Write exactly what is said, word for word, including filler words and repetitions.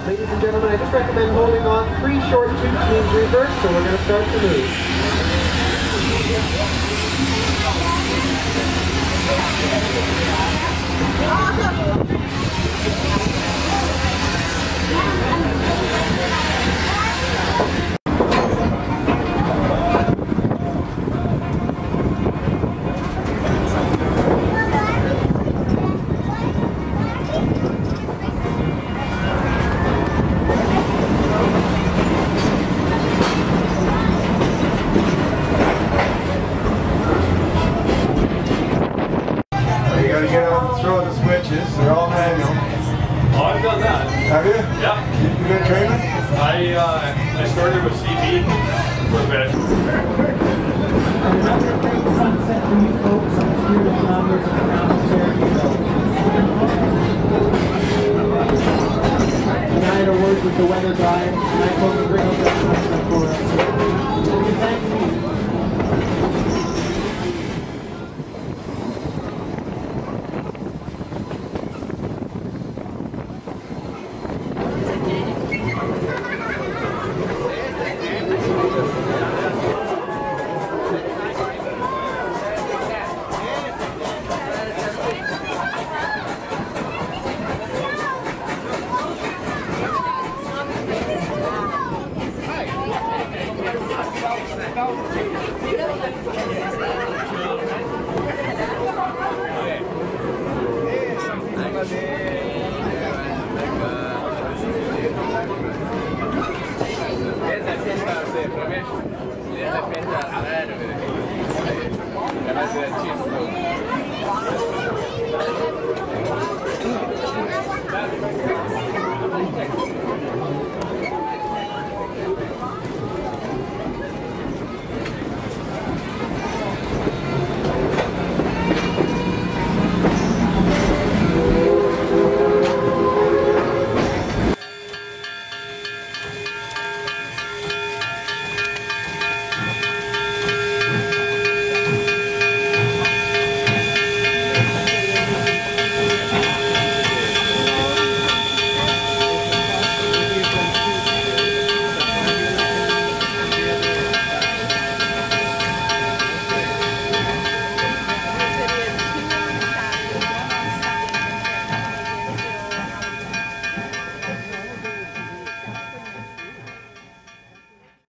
Ladies and gentlemen, I just recommend holding on. Three short two teams reverse, so we're going to start the move. Throw the switches, they're all manual. Oh, I've done that. Have you? Yeah. You been training? I uh, I started with C B for a bit. Another great sunset for you folks on the Spirit Kilometers of the Kamloops area. And I had a word with the weather guy, and I told him to bring up that sunset for us. So, thank you.